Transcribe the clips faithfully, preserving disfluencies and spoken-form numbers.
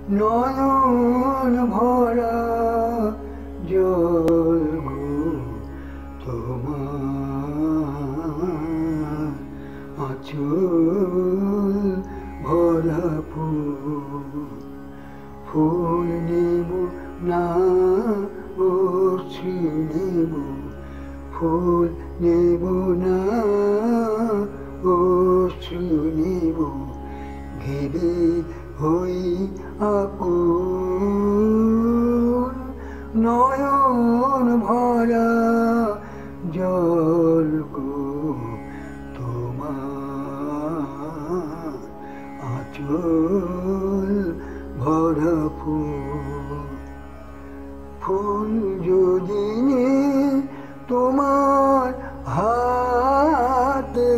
নয়ন ভরা জল গো তোমার আঁচল ভরা ফুল ফুল নেব না অশ্রু নেব ফুল নেব না অশ্রু নেব ভেবে হই আকুল নয়ন ভরা জল গো তোমার আঁচল ভরা ফুল ফুল যদি নেই তোমার হাতে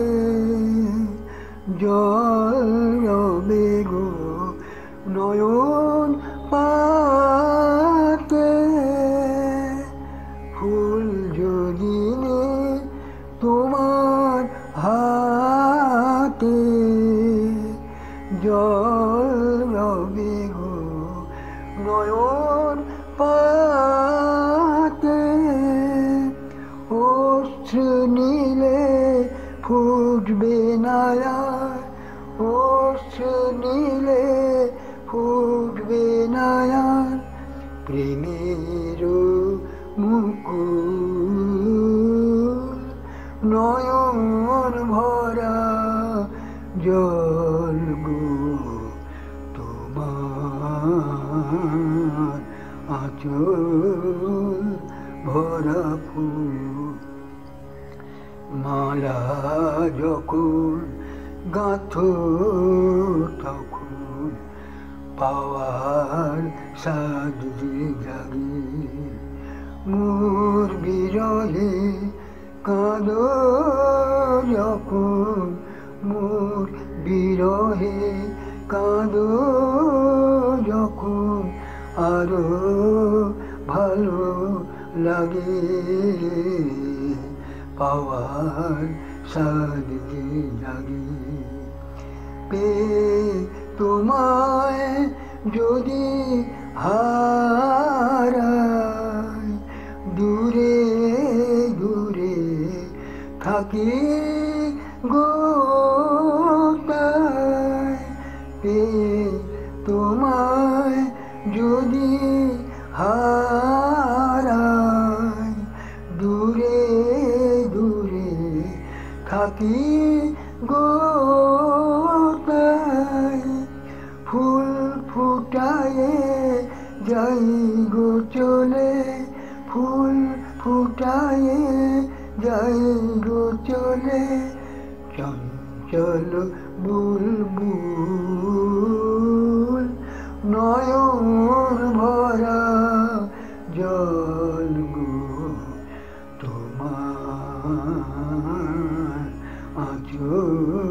জল রবে গো নয়ন পাতে ফুল যদি নেই তোমার হাতে জল রবে গো নয়ন পাতে অশ্রু নীলে ফুটবে না আর অশ্রু নীলে ফুটবে না আর প্রেমের মুকুল নয়ন ভরা জল গো তোমার আঁচল ভরা ফুল মালা যখন গাঁথো তখন পাওয়ার সাদ জাগে মোর বিরহে কাঁদো যখন মোর বিরহে কাঁদো যখন আরো ভালো লাগে পাওয়ার সাদ জাগে পে তোমায় যদি হারাই দূরে দূরে থাকি গো পে তোমায় যদি হারাই দূরে দূরে থাকি গো ফুল ফুটায়ে যাই গো চলে ফুল ফুটায়ে যাই গো চলে চঞ্চল বুলবুল নয়ন ভরা জল গো তোমার আঁচল